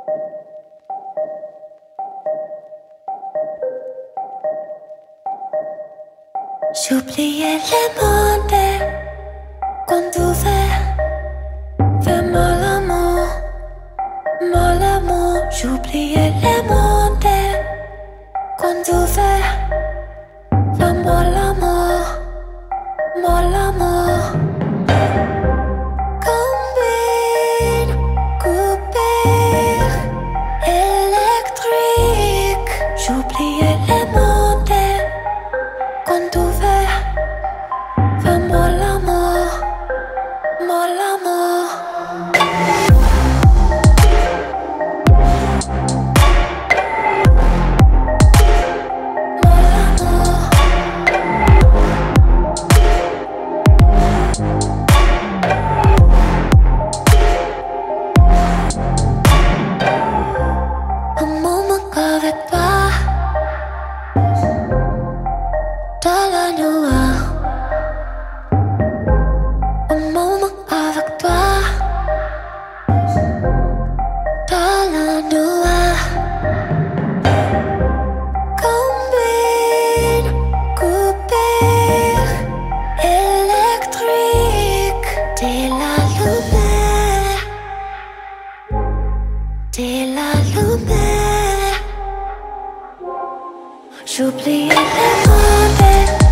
J'oubliais les mondes quand ouvert, fais-moi l'amour, moi l'amour. J'oubliais les mondes quand ouvert, fais-moi l'amour, moi l'amour. Combine, coupure, électrique. J'oubliais les mondes quand ouvert, fais-moi l'amour, moi l'amour. Un moment avec toi, dans la nuit. Un moment avec toi, dans la nuit. Combine, coupure, électrique. T'es la lumière, t'es la lumière. J'oubliais les mondes